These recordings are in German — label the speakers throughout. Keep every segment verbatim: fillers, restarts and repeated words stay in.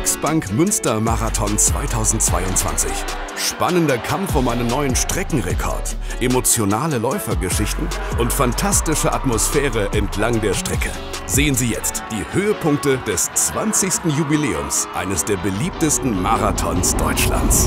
Speaker 1: Volksbank Münster Marathon zweitausendzweiundzwanzig. Spannender Kampf um einen neuen Streckenrekord, emotionale Läufergeschichten und fantastische Atmosphäre entlang der Strecke. Sehen Sie jetzt die Höhepunkte des zwanzigsten Jubiläums eines der beliebtesten Marathons Deutschlands.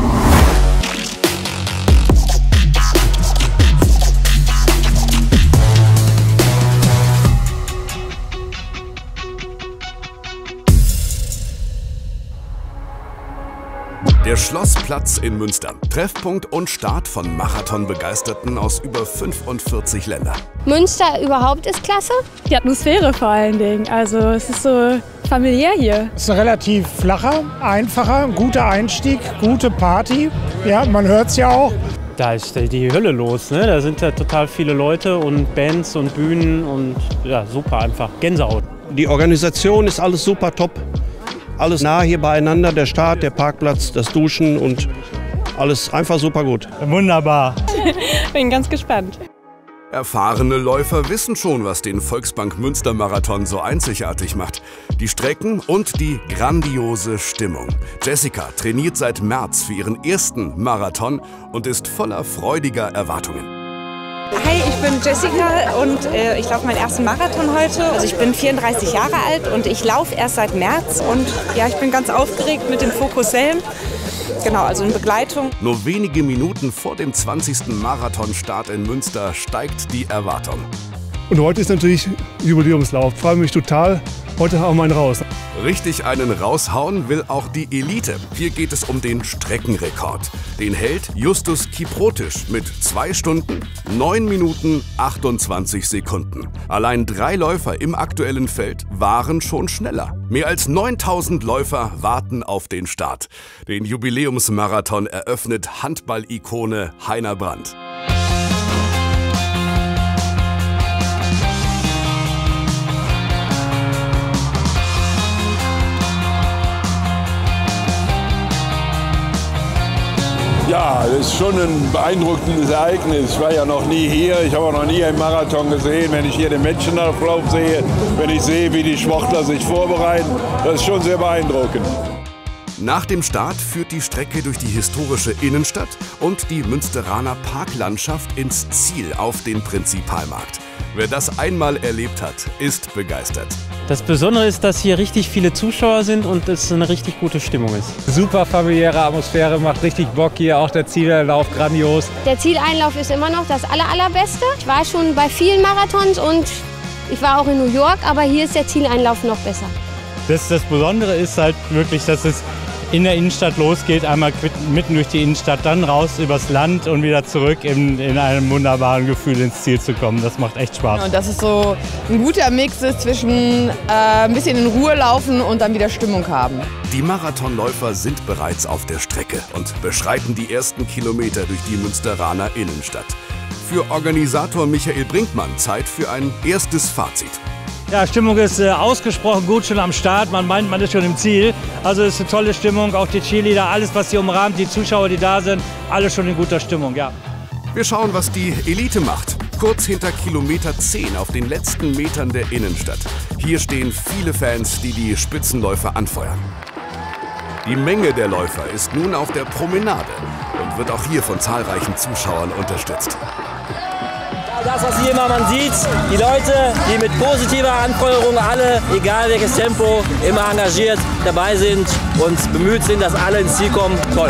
Speaker 1: Der Schlossplatz in Münster. Treffpunkt und Start von Marathon-Begeisterten aus über fünfundvierzig Ländern.
Speaker 2: Münster überhaupt ist klasse.
Speaker 3: Die Atmosphäre vor allen Dingen. Also es ist so familiär hier.
Speaker 4: Es ist ein relativ flacher, einfacher, guter Einstieg, gute Party. Ja, man hört es ja auch.
Speaker 5: Da ist die Hölle los, ne? Da sind ja total viele Leute und Bands und Bühnen und ja, super einfach. Gänsehaut.
Speaker 6: Die Organisation ist alles super top. Alles nah hier beieinander, der Start, der Parkplatz, das Duschen und alles einfach super gut.
Speaker 5: Wunderbar.
Speaker 3: Bin ganz gespannt.
Speaker 1: Erfahrene Läufer wissen schon, was den Volksbank Münster Marathon so einzigartig macht. Die Strecken und die grandiose Stimmung. Jessica trainiert seit März für ihren ersten Marathon und ist voller freudiger Erwartungen.
Speaker 7: Hi, ich bin Jessica und äh, ich laufe meinen ersten Marathon heute. Also ich bin vierunddreißig Jahre alt und ich laufe erst seit März und ja, ich bin ganz aufgeregt mit dem Focus Helm. Genau, also in Begleitung.
Speaker 1: Nur wenige Minuten vor dem zwanzigsten Marathonstart in Münster steigt die Erwartung.
Speaker 8: Und heute ist natürlich Jubiläumslauf. Ich freue mich total. Heute hauen wir einen raus.
Speaker 1: Richtig einen raushauen will auch die Elite. Hier geht es um den Streckenrekord. Den hält Justus Kiprotisch mit zwei Stunden, neun Minuten, achtundzwanzig Sekunden. Allein drei Läufer im aktuellen Feld waren schon schneller. Mehr als neuntausend Läufer warten auf den Start. Den Jubiläumsmarathon eröffnet Handball-Ikone Heiner Brandt.
Speaker 9: Ja, das ist schon ein beeindruckendes Ereignis. Ich war ja noch nie hier, ich habe auch noch nie einen Marathon gesehen. Wenn ich hier den Menschenauflauf sehe, wenn ich sehe, wie die Sportler sich vorbereiten, das ist schon sehr beeindruckend.
Speaker 1: Nach dem Start führt die Strecke durch die historische Innenstadt und die Münsteraner Parklandschaft ins Ziel auf den Prinzipalmarkt. Wer das einmal erlebt hat, ist begeistert.
Speaker 5: Das Besondere ist, dass hier richtig viele Zuschauer sind und es eine richtig gute Stimmung ist.
Speaker 10: Super familiäre Atmosphäre, macht richtig Bock hier, auch der Zieleinlauf grandios.
Speaker 2: Der Zieleinlauf ist immer noch das aller, allerbeste. Ich war schon bei vielen Marathons und ich war auch in New York, aber hier ist der Zieleinlauf noch besser.
Speaker 5: Das, das Besondere ist halt wirklich, dass es in der Innenstadt losgeht, einmal mitten durch die Innenstadt, dann raus übers Land und wieder zurück in, in einem wunderbaren Gefühl ins Ziel zu kommen. Das macht echt Spaß.
Speaker 11: Und dass es so ein guter Mix ist zwischen äh, ein bisschen in Ruhe laufen und dann wieder Stimmung haben.
Speaker 1: Die Marathonläufer sind bereits auf der Strecke und beschreiten die ersten Kilometer durch die Münsteraner Innenstadt. Für Organisator Michael Brinkmann Zeit für ein erstes Fazit.
Speaker 12: Ja, Stimmung ist äh, ausgesprochen gut schon am Start. Man meint, man ist schon im Ziel. Also es ist eine tolle Stimmung. Auch die Cheerleader, alles, was hier umrahmt, die Zuschauer, die da sind, alles schon in guter Stimmung, ja.
Speaker 1: Wir schauen, was die Elite macht. Kurz hinter Kilometer zehn auf den letzten Metern der Innenstadt. Hier stehen viele Fans, die die Spitzenläufer anfeuern. Die Menge der Läufer ist nun auf der Promenade und wird auch hier von zahlreichen Zuschauern unterstützt.
Speaker 13: Das, was hier immer man sieht, die Leute, die mit positiver Anfeuerung alle, egal welches Tempo, immer engagiert dabei sind und bemüht sind, dass alle ins Ziel kommen. Toll.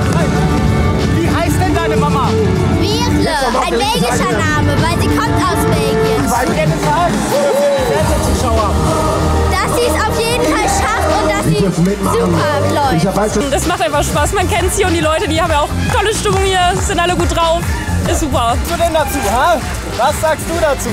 Speaker 14: Wie heißt denn deine Mama?
Speaker 2: Birle, ein belgischer Name, weil sie kommt aus Belgien.
Speaker 14: Weil ihr das sagen, Fernsehzuschauer.
Speaker 2: Dass sie es auf jeden Fall schafft und dass sie super läuft.
Speaker 3: Das macht einfach Spaß, man kennt sie und die Leute, die haben ja auch tolle Stimmung hier, sind alle gut drauf. Ist super.
Speaker 14: Was sagst du denn dazu, ha? Was sagst du dazu?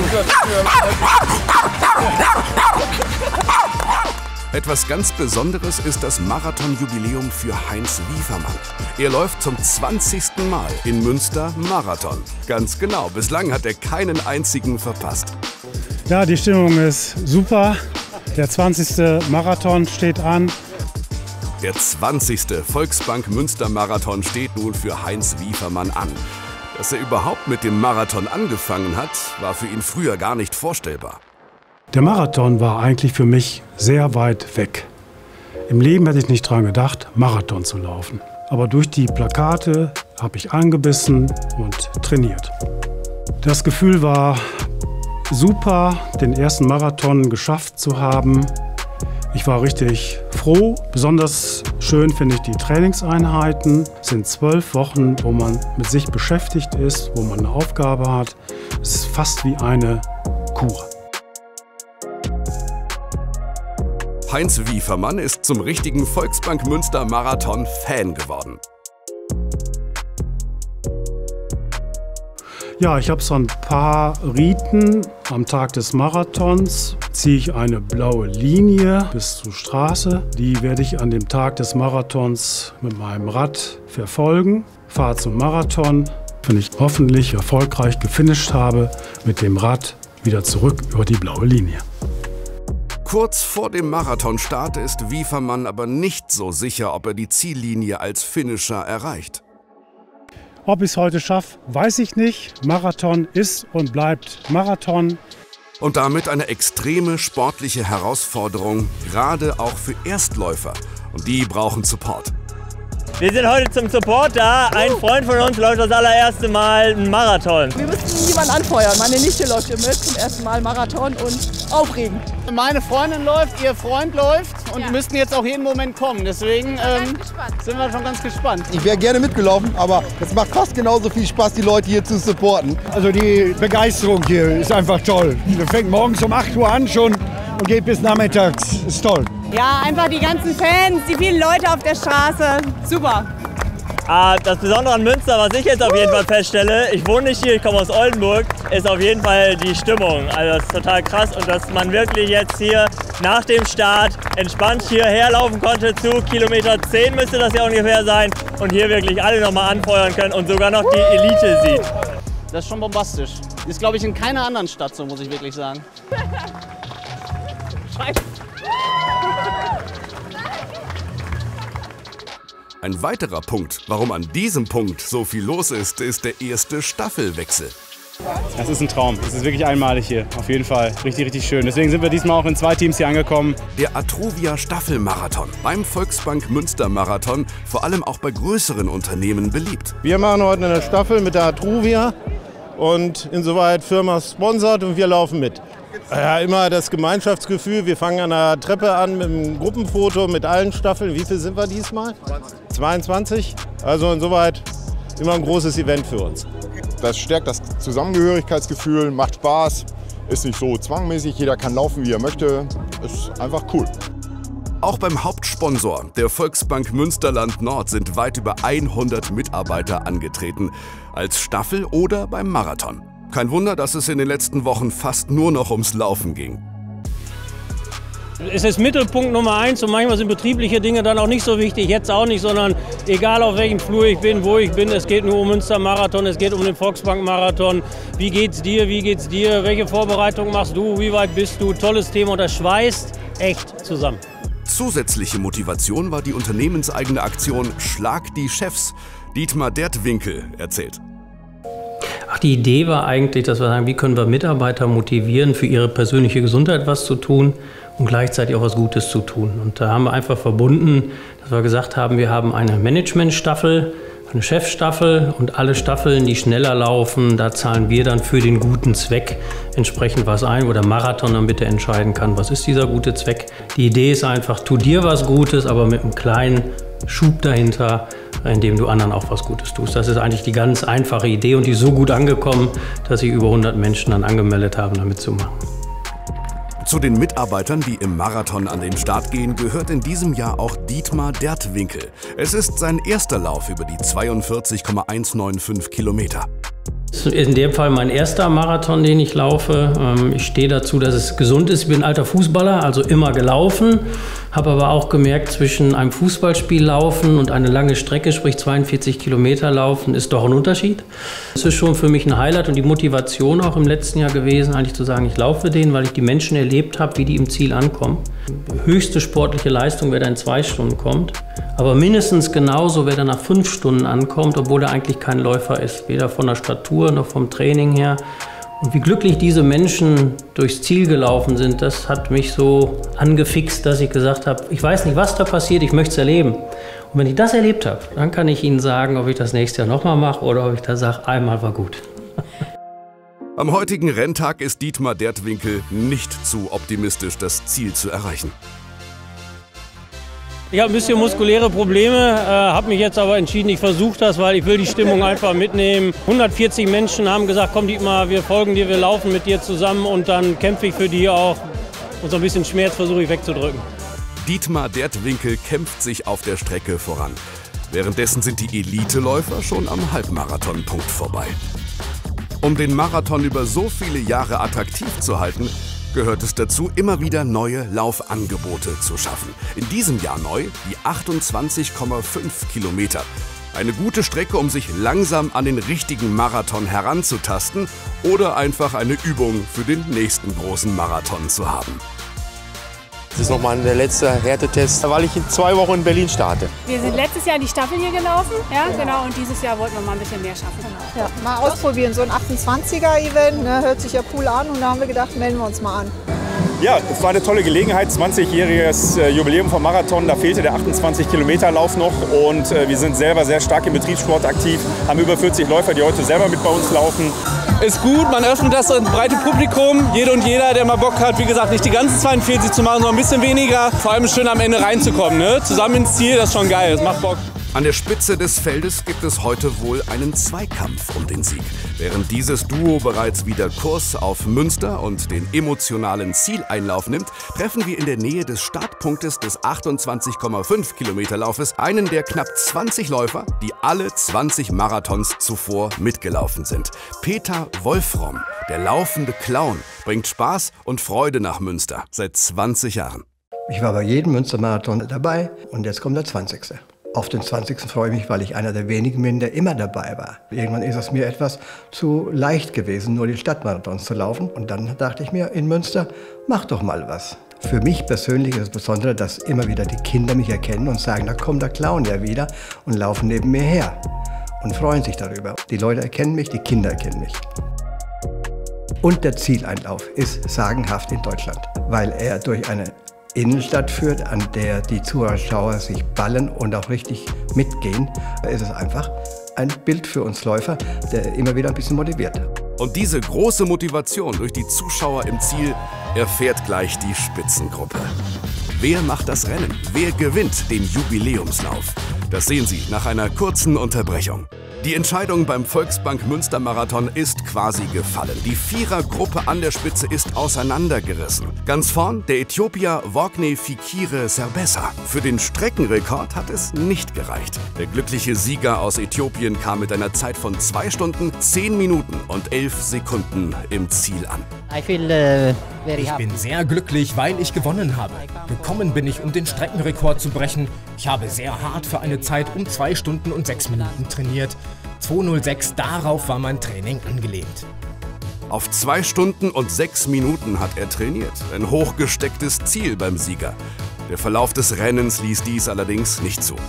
Speaker 1: Etwas ganz Besonderes ist das Marathon-Jubiläum für Heinz Wiefermann. Er läuft zum zwanzigsten Mal in Münster Marathon. Ganz genau, bislang hat er keinen einzigen verpasst.
Speaker 4: Ja, die Stimmung ist super. Der zwanzigste Marathon steht an.
Speaker 1: Der zwanzigste Volksbank Münster Marathon steht nun für Heinz Wiefermann an. Dass er überhaupt mit dem Marathon angefangen hat, war für ihn früher gar nicht vorstellbar.
Speaker 4: Der Marathon war eigentlich für mich sehr weit weg.
Speaker 15: Im Leben hätte ich nicht dran gedacht, Marathon zu laufen. Aber durch die Plakate habe ich angebissen und trainiert. Das Gefühl war super, den ersten Marathon geschafft zu haben. Ich war richtig froh. Besonders schön finde ich die Trainingseinheiten. Es sind zwölf Wochen, wo man mit sich beschäftigt ist, wo man eine Aufgabe hat. Es ist fast wie eine Kur.
Speaker 1: Heinz Wiefermann ist zum richtigen Volksbank Münster Marathon-Fan geworden.
Speaker 15: Ja, ich habe so ein paar Riten. Am Tag des Marathons ziehe ich eine blaue Linie bis zur Straße. Die werde ich an dem Tag des Marathons mit meinem Rad verfolgen. Fahre zum Marathon, wenn ich hoffentlich erfolgreich gefinisht habe, mit dem Rad wieder zurück über die blaue Linie.
Speaker 1: Kurz vor dem Marathonstart ist Wiefermann aber nicht so sicher, ob er die Ziellinie als Finisher erreicht.
Speaker 15: Ob ich es heute schaffe, weiß ich nicht. Marathon ist und bleibt Marathon.
Speaker 1: Und damit eine extreme sportliche Herausforderung, gerade auch für Erstläufer. Und die brauchen Support.
Speaker 16: Wir sind heute zum Support da. Ein Freund von uns läuft das allererste Mal einen Marathon.
Speaker 17: Wir müssen jemanden anfeuern. Meine Nichte läuft hier mit zum ersten Mal Marathon und aufregend.
Speaker 14: Meine Freundin läuft, ihr Freund läuft und
Speaker 17: ja.
Speaker 14: die müssten jetzt auch jeden Moment kommen. Deswegen ähm, sind wir schon ganz gespannt.
Speaker 18: Ich wäre gerne mitgelaufen, aber es macht fast genauso viel Spaß, die Leute hier zu supporten.
Speaker 19: Also die Begeisterung hier ist einfach toll. Wir fängt morgens um acht Uhr an schon und geht bis nachmittags. Ist toll.
Speaker 7: Ja, einfach die ganzen Fans, die vielen Leute auf der Straße. Super.
Speaker 16: Ah, das Besondere an Münster, was ich jetzt auf jeden Fall feststelle, ich wohne nicht hier, ich komme aus Oldenburg, ist auf jeden Fall die Stimmung. Also das ist total krass und dass man wirklich jetzt hier nach dem Start entspannt hierher laufen konnte zu Kilometer zehn müsste das ja ungefähr sein und hier wirklich alle nochmal anfeuern können und sogar noch die Elite sieht.
Speaker 14: Das ist schon bombastisch. Ist, glaube ich, in keiner anderen Stadt so, muss ich wirklich sagen. Scheiße.
Speaker 1: Ein weiterer Punkt, warum an diesem Punkt so viel los ist, ist der erste Staffelwechsel.
Speaker 10: Das ist ein Traum. Das ist wirklich einmalig hier. Auf jeden Fall. Richtig, richtig schön. Deswegen sind wir diesmal auch in zwei Teams hier angekommen.
Speaker 1: Der Atruvia Staffelmarathon beim Volksbank Münster Marathon, vor allem auch bei größeren Unternehmen beliebt.
Speaker 20: Wir machen heute eine Staffel mit der Atruvia und insoweit Firma sponsert und wir laufen mit. Ja, immer das Gemeinschaftsgefühl. Wir fangen an der Treppe an mit einem Gruppenfoto mit allen Staffeln. Wie viel sind wir diesmal? zweiundzwanzig. Also insoweit immer ein großes Event für uns.
Speaker 21: Das stärkt das Zusammengehörigkeitsgefühl, macht Spaß, ist nicht so zwangmäßig, jeder kann laufen, wie er möchte. Ist einfach cool.
Speaker 1: Auch beim Hauptsponsor, der Volksbank Münsterland Nord, sind weit über hundert Mitarbeiter angetreten, als Staffel oder beim Marathon. Kein Wunder, dass es in den letzten Wochen fast nur noch ums Laufen ging.
Speaker 12: Es ist Mittelpunkt Nummer eins und manchmal sind betriebliche Dinge dann auch nicht so wichtig, jetzt auch nicht, sondern egal auf welchem Flur ich bin, wo ich bin, es geht nur um Münster Marathon, es geht um den Volksbank Marathon. Wie geht's dir, wie geht's dir, welche Vorbereitung machst du, wie weit bist du, tolles Thema und das schweißt echt zusammen.
Speaker 1: Zusätzliche Motivation war die unternehmenseigene Aktion Schlag die Chefs. Dietmar Dertwinkel erzählt.
Speaker 22: Ach, die Idee war eigentlich, dass wir sagen, wie können wir Mitarbeiter motivieren, für ihre persönliche Gesundheit was zu tun und gleichzeitig auch was Gutes zu tun. Und da haben wir einfach verbunden, dass wir gesagt haben, wir haben eine Managementstaffel, eine Chefstaffel und alle Staffeln, die schneller laufen, da zahlen wir dann für den guten Zweck entsprechend was ein, wo der Marathon dann bitte entscheiden kann, was ist dieser gute Zweck. Die Idee ist einfach, tu dir was Gutes, aber mit einem kleinen Schub dahinter, indem du anderen auch was Gutes tust. Das ist eigentlich die ganz einfache Idee und die ist so gut angekommen, dass sich über hundert Menschen dann angemeldet haben, damit zu machen.
Speaker 1: Zu den Mitarbeitern, die im Marathon an den Start gehen, gehört in diesem Jahr auch Dietmar Dertwinkel. Es ist sein erster Lauf über die zweiundvierzig Komma hundertfünfundneunzig Kilometer.
Speaker 22: Das ist in dem Fall mein erster Marathon, den ich laufe. Ich stehe dazu, dass es gesund ist. Ich bin ein alter Fußballer, also immer gelaufen. Habe aber auch gemerkt, zwischen einem Fußballspiel laufen und eine lange Strecke, sprich zweiundvierzig Kilometer laufen, ist doch ein Unterschied. Das ist schon für mich ein Highlight und die Motivation auch im letzten Jahr gewesen, eigentlich zu sagen, ich laufe den, weil ich die Menschen erlebt habe, wie die im Ziel ankommen. Die höchste sportliche Leistung, wer da in zwei Stunden kommt. Aber mindestens genauso, wer da nach fünf Stunden ankommt, obwohl er eigentlich kein Läufer ist. Weder von der Statur noch vom Training her. Und wie glücklich diese Menschen durchs Ziel gelaufen sind, das hat mich so angefixt, dass ich gesagt habe, ich weiß nicht, was da passiert, ich möchte es erleben. Und wenn ich das erlebt habe, dann kann ich Ihnen sagen, ob ich das nächste Jahr nochmal mache oder ob ich da sage, einmal war gut.
Speaker 1: Am heutigen Renntag ist Dietmar Dertwinkel nicht zu optimistisch, das Ziel zu erreichen.
Speaker 12: Ich habe ein bisschen muskuläre Probleme, äh, habe mich jetzt aber entschieden, ich versuche das, weil ich will die Stimmung einfach mitnehmen. hundertvierzig Menschen haben gesagt, komm Dietmar, wir folgen dir, wir laufen mit dir zusammen und dann kämpfe ich für die auch. Und so ein bisschen Schmerz versuche ich wegzudrücken.
Speaker 1: Dietmar Dertwinkel kämpft sich auf der Strecke voran. Währenddessen sind die Eliteläufer schon am Halbmarathonpunkt vorbei. Um den Marathon über so viele Jahre attraktiv zu halten, gehört es dazu, immer wieder neue Laufangebote zu schaffen. In diesem Jahr neu die achtundzwanzig Komma fünf Kilometer. Eine gute Strecke, um sich langsam an den richtigen Marathon heranzutasten oder einfach eine Übung für den nächsten großen Marathon zu haben.
Speaker 6: Das ist nochmal der letzte Härtetest, weil ich in zwei Wochen in Berlin starte.
Speaker 8: Wir sind letztes Jahr die Staffel hier gelaufen, ja, genau, und dieses Jahr wollten wir mal ein bisschen mehr schaffen.
Speaker 23: Ja, mal ausprobieren, so ein achtundzwanziger-Event, ne, hört sich ja cool an und da haben wir gedacht, melden wir uns mal an.
Speaker 24: Ja, es war eine tolle Gelegenheit, zwanzigjähriges Jubiläum vom Marathon, da fehlte der achtundzwanzig Kilometer Lauf noch und äh, wir sind selber sehr stark im Betriebssport aktiv, haben über vierzig Läufer, die heute selber mit bei uns laufen.
Speaker 25: Ist gut, man öffnet das ins breite Publikum, jede und jeder, der mal Bock hat, wie gesagt, nicht die ganzen zweiundvierzig zu machen, sondern ein bisschen weniger, vor allem schön am Ende reinzukommen, ne? Zusammen ins Ziel, das ist schon geil, das macht Bock.
Speaker 1: An der Spitze des Feldes gibt es heute wohl einen Zweikampf um den Sieg. Während dieses Duo bereits wieder Kurs auf Münster und den emotionalen Zieleinlauf nimmt, treffen wir in der Nähe des Startpunktes des achtundzwanzig Komma fünf Kilometer Laufes einen der knapp zwanzig Läufer, die alle zwanzig Marathons zuvor mitgelaufen sind. Peter Wolfrom, der laufende Clown, bringt Spaß und Freude nach Münster seit zwanzig Jahren.
Speaker 26: Ich war bei jedem Münstermarathon dabei und jetzt kommt der zwanzigste Auf den zwanzigsten freue ich mich, weil ich einer der wenigen bin, der immer dabei war. Irgendwann ist es mir etwas zu leicht gewesen, nur die Stadtmarathons zu laufen. Und dann dachte ich mir, in Münster, mach doch mal was. Für mich persönlich ist es besonders, dass immer wieder die Kinder mich erkennen und sagen, da kommt der Clown ja wieder und laufen neben mir her und freuen sich darüber. Die Leute erkennen mich, die Kinder erkennen mich. Und der Zieleinlauf ist sagenhaft in Deutschland, weil er durch eine Innenstadt führt, an der die Zuschauer sich ballen und auch richtig mitgehen. Da ist es einfach ein Bild für uns Läufer, der immer wieder ein bisschen motiviert.
Speaker 1: Und diese große Motivation durch die Zuschauer im Ziel erfährt gleich die Spitzengruppe. Wer macht das Rennen? Wer gewinnt den Jubiläumslauf? Das sehen Sie nach einer kurzen Unterbrechung. Die Entscheidung beim Volksbank Münster Marathon ist quasi gefallen. Die Vierergruppe an der Spitze ist auseinandergerissen. Ganz vorn der Äthiopier Wogne Fikire Serbessa. Für den Streckenrekord hat es nicht gereicht. Der glückliche Sieger aus Äthiopien kam mit einer Zeit von zwei Stunden, zehn Minuten und elf Sekunden im Ziel an.
Speaker 27: Ich bin sehr glücklich, weil ich gewonnen habe. Gekommen bin ich, um den Streckenrekord zu brechen. Ich habe sehr hart für eine Zeit um zwei Stunden und sechs Minuten trainiert. zwei null sechs, darauf war mein Training angelehnt.
Speaker 1: Auf zwei Stunden und sechs Minuten hat er trainiert. Ein hochgestecktes Ziel beim Sieger. Der Verlauf des Rennens ließ dies allerdings nicht zu.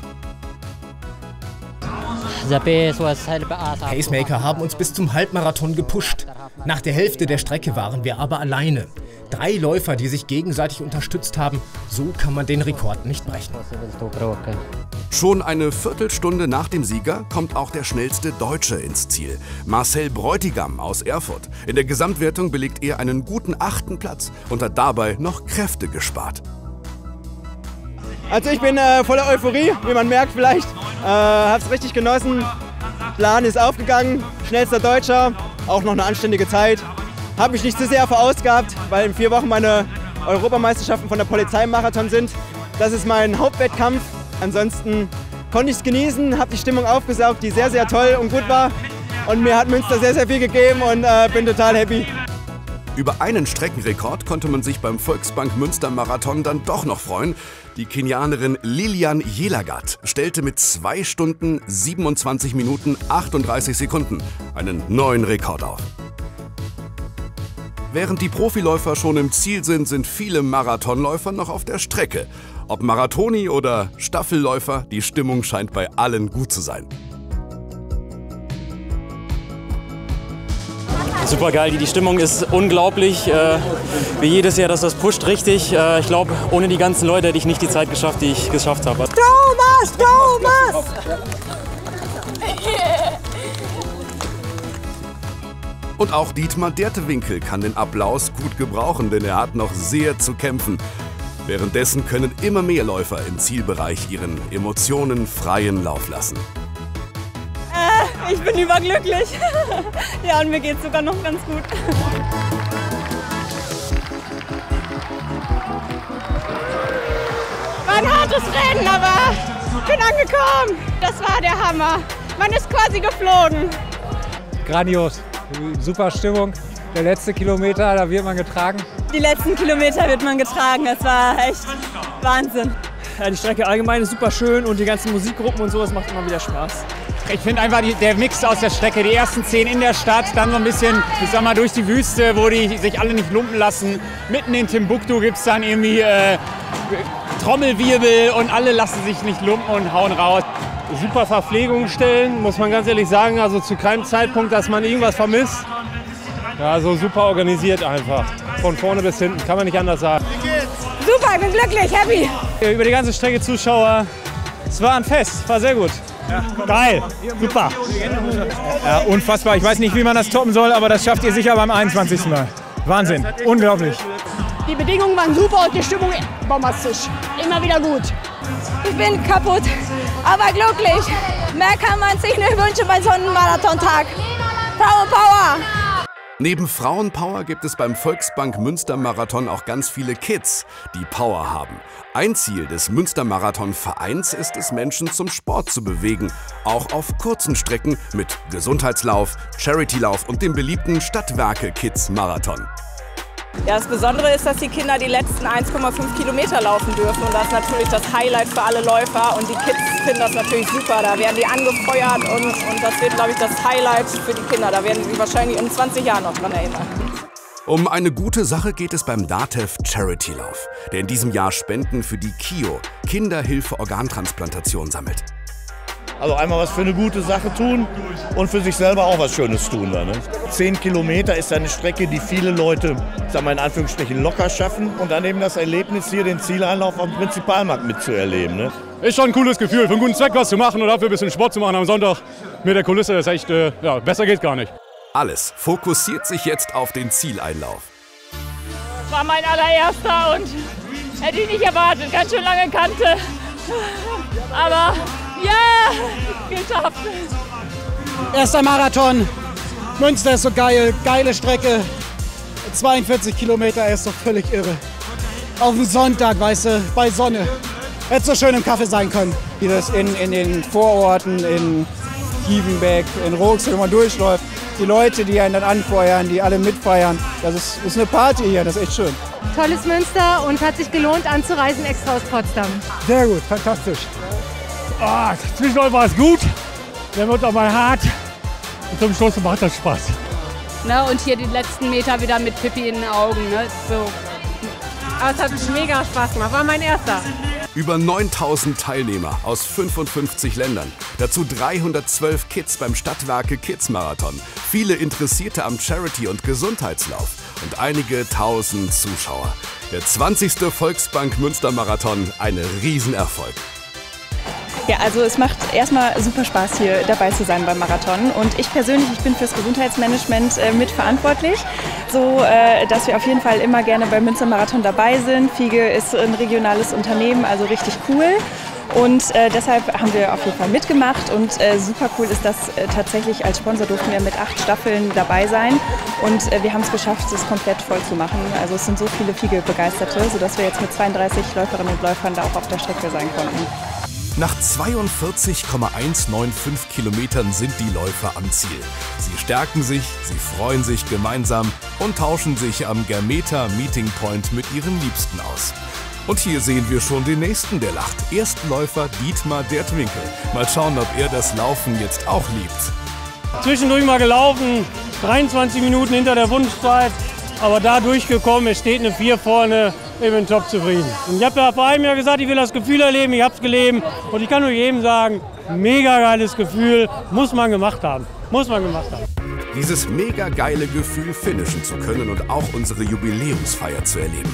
Speaker 27: Pacemaker haben uns bis zum Halbmarathon gepusht. Nach der Hälfte der Strecke waren wir aber alleine. Drei Läufer, die sich gegenseitig unterstützt haben. So kann man den Rekord nicht brechen.
Speaker 1: Schon eine Viertelstunde nach dem Sieger kommt auch der schnellste Deutsche ins Ziel. Marcel Bräutigam aus Erfurt. In der Gesamtwertung belegt er einen guten achten Platz und hat dabei noch Kräfte gespart.
Speaker 14: Also ich bin äh, voller Euphorie, wie man merkt vielleicht. Äh, hab's richtig genossen. Plan ist aufgegangen, schnellster Deutscher, auch noch eine anständige Zeit. Habe mich nicht zu sehr verausgabt, weil in vier Wochen meine Europameisterschaften von der Polizeimarathon sind. Das ist mein Hauptwettkampf. Ansonsten konnte ich es genießen, habe die Stimmung aufgesaugt, die sehr, sehr toll und gut war. Und mir hat Münster sehr, sehr viel gegeben und äh, bin total happy.
Speaker 1: Über einen Streckenrekord konnte man sich beim Volksbank Münster Marathon dann doch noch freuen. Die Kenianerin Lilian Jelagat stellte mit zwei Stunden, siebenundzwanzig Minuten, achtunddreißig Sekunden einen neuen Rekord auf. Während die Profiläufer schon im Ziel sind, sind viele Marathonläufer noch auf der Strecke. Ob Marathoni oder Staffelläufer, die Stimmung scheint bei allen gut zu sein.
Speaker 2: Super geil, die, die Stimmung ist unglaublich. Äh, wie jedes Jahr, dass das pusht richtig. Äh, ich glaube, ohne die ganzen Leute hätte ich nicht die Zeit geschafft, die ich geschafft habe.
Speaker 23: Thomas, Thomas!
Speaker 1: Und auch Dietmar Dertewinkel kann den Applaus gut gebrauchen, denn er hat noch sehr zu kämpfen. Währenddessen können immer mehr Läufer im Zielbereich ihren Emotionen freien Lauf lassen.
Speaker 3: Äh, ich bin überglücklich. Ja, und mir geht es sogar noch ganz gut.
Speaker 8: War ein hartes Rennen, aber ich bin angekommen. Das war der Hammer. Man ist quasi geflogen.
Speaker 4: Grandios. Super Stimmung. Der letzte Kilometer, da wird man getragen.
Speaker 3: Die letzten Kilometer wird man getragen. Das war echt Wahnsinn.
Speaker 5: Ja, die Strecke allgemein ist super schön und die ganzen Musikgruppen und so, das macht immer wieder Spaß.
Speaker 4: Ich finde einfach die, der Mix aus der Strecke, die ersten zehn in der Stadt, dann so ein bisschen, ich sag mal, durch die Wüste, wo die sich alle nicht lumpen lassen. Mitten in Timbuktu gibt es dann irgendwie äh, Trommelwirbel und alle lassen sich nicht lumpen und hauen raus.
Speaker 9: Super Verpflegungsstellen, muss man ganz ehrlich sagen, also zu keinem Zeitpunkt, dass man irgendwas vermisst. Ja, so super organisiert einfach. Von vorne bis hinten, kann man nicht anders sagen.
Speaker 8: Super, ich bin glücklich, happy.
Speaker 5: Über die ganze Strecke Zuschauer, es war ein Fest, war sehr gut. Ja. Geil, super.
Speaker 4: Ja, unfassbar, ich weiß nicht, wie man das toppen soll, aber das schafft ihr sicher beim einundzwanzigsten Mal. Wahnsinn, unglaublich.
Speaker 8: Die Bedingungen waren super und die Stimmung bombastisch. Immer wieder gut.
Speaker 3: Ich bin kaputt, aber glücklich. Mehr kann man sich nicht wünschen bei so einem Marathontag. Frauenpower!
Speaker 1: Neben Frauenpower gibt es beim Volksbank Münstermarathon auch ganz viele Kids, die Power haben. Ein Ziel des Münstermarathon-Vereins ist es, Menschen zum Sport zu bewegen. Auch auf kurzen Strecken mit Gesundheitslauf, Charitylauf und dem beliebten Stadtwerke-Kids-Marathon.
Speaker 11: Ja, das Besondere ist, dass die Kinder die letzten eins Komma fünf Kilometer laufen dürfen. Und das ist natürlich das Highlight für alle Läufer. Und die Kids finden das natürlich super. Da werden die angefeuert und, und das wird, glaube ich, das Highlight für die Kinder. Da werden sie sich wahrscheinlich in zwanzig Jahren noch dran erinnern.
Speaker 1: Um eine gute Sache geht es beim DATEV Charity-Lauf, der in diesem Jahr Spenden für die K I O, Kinderhilfe Organtransplantation, sammelt.
Speaker 13: Also einmal was für eine gute Sache tun und für sich selber auch was Schönes tun. Da, ne? Zehn Kilometer ist eine Strecke, die viele Leute, sagen wir in Anführungsstrichen, locker schaffen. Und dann eben das Erlebnis hier, den Zieleinlauf am Prinzipalmarkt mitzuerleben. Ne?
Speaker 10: Ist schon ein cooles Gefühl, für einen guten Zweck was zu machen und dafür ein bisschen Sport zu machen am Sonntag mit der Kulisse. Das ist echt, äh, ja, besser geht gar nicht.
Speaker 1: Alles fokussiert sich jetzt auf den Zieleinlauf.
Speaker 8: Das war mein allererster und hätte ich nicht erwartet. Ganz schön lange Kante. Aber ja, geschafft.
Speaker 4: Erster Marathon. Münster ist so geil, geile Strecke. zweiundvierzig Kilometer ist doch völlig irre. Auf dem Sonntag, weißt du, bei Sonne. Hätte so schön im Kaffee sein können. Wie das in, in den Vororten, in Kievenbeck, in Rooks, wenn man durchläuft. Die Leute, die einen dann anfeuern, die alle mitfeiern. Das ist, ist eine Party hier, das ist echt schön.
Speaker 28: Tolles Münster und hat sich gelohnt anzureisen extra aus Potsdam.
Speaker 4: Sehr gut, fantastisch.
Speaker 5: Oh, zwischendurch war es gut, der wird auch mal hart und zum Schluss macht das Spaß.
Speaker 8: Ne, und hier die letzten Meter wieder mit Pippi in den Augen. Ne? So.
Speaker 28: Aber es hat mega Spaß gemacht, war mein erster.
Speaker 1: Über neuntausend Teilnehmer aus fünfundfünfzig Ländern. Dazu dreihundertzwölf Kids beim Stadtwerke Kids Marathon. Viele Interessierte am Charity- und Gesundheitslauf. Und einige tausend Zuschauer. Der zwanzigste Volksbank Münstermarathon, ein Riesenerfolg.
Speaker 7: Ja, also es macht erstmal super Spaß, hier dabei zu sein beim Marathon. Und ich persönlich, ich bin fürs Gesundheitsmanagement äh, mitverantwortlich, so äh, dass wir auf jeden Fall immer gerne beim Münstermarathon dabei sind. Fiege ist ein regionales Unternehmen, also richtig cool. Und äh, deshalb haben wir auf jeden Fall mitgemacht und äh, super cool ist, dass äh, tatsächlich als Sponsor durften wir mit acht Staffeln dabei sein und äh, wir haben es geschafft, es komplett voll zu machen. Also es sind so viele Fiege-Begeisterte, sodass wir jetzt mit zweiunddreißig Läuferinnen und Läufern da auch auf der Strecke sein konnten.
Speaker 1: Nach zweiundvierzig Komma hundertfünfzehn Kilometern sind die Läufer am Ziel. Sie stärken sich, sie freuen sich gemeinsam und tauschen sich am Germeter Meeting Point mit ihren Liebsten aus. Und hier sehen wir schon den nächsten, der lacht. Erstläufer Dietmar Dertwinkel. Mal schauen, ob er das Laufen jetzt auch liebt.
Speaker 12: Zwischendurch mal gelaufen, dreiundzwanzig Minuten hinter der Wunschzeit, aber da durchgekommen, es steht eine vier vorne. Ich bin top zufrieden. Und ich habe ja vor einem Jahr gesagt, ich will das Gefühl erleben, ich habe es gelebt. Und ich kann nur jedem sagen, mega geiles Gefühl, muss man gemacht haben. Muss man gemacht haben.
Speaker 1: Dieses mega geile Gefühl, finishen zu können und auch unsere Jubiläumsfeier zu erleben.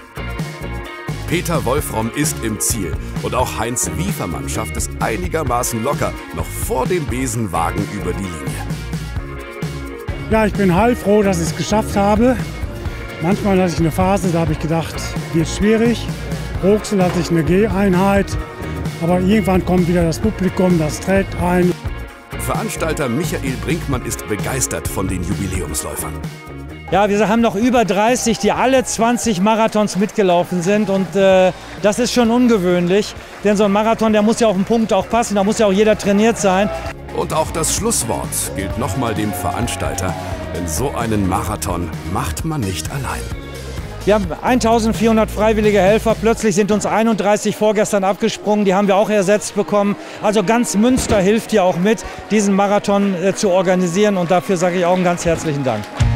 Speaker 1: Peter Wolfrom ist im Ziel und auch Heinz Wiefermann schafft es einigermaßen locker, noch vor dem Besenwagen über die Linie.
Speaker 5: Ja, ich bin heilfroh, dass ich es geschafft habe. Manchmal hatte ich eine Phase, da habe ich gedacht, wird schwierig. Rucksen hatte ich eine Geheinheit, aber irgendwann kommt wieder das Publikum, das trägt ein.
Speaker 1: Veranstalter Michael Brinkmann ist begeistert von den Jubiläumsläufern.
Speaker 15: Ja, wir haben noch über dreißig, die alle zwanzig Marathons mitgelaufen sind und äh, das ist schon ungewöhnlich, denn so ein Marathon, der muss ja auf den Punkt auch passen, da muss ja auch jeder trainiert sein.
Speaker 1: Und auch das Schlusswort gilt nochmal dem Veranstalter, denn so einen Marathon macht man nicht allein.
Speaker 15: Wir haben eintausendvierhundert freiwillige Helfer, plötzlich sind uns einunddreißig vorgestern abgesprungen, die haben wir auch ersetzt bekommen. Also ganz Münster hilft ja auch mit, diesen Marathon äh, zu organisieren und dafür sage ich auch einen ganz herzlichen Dank.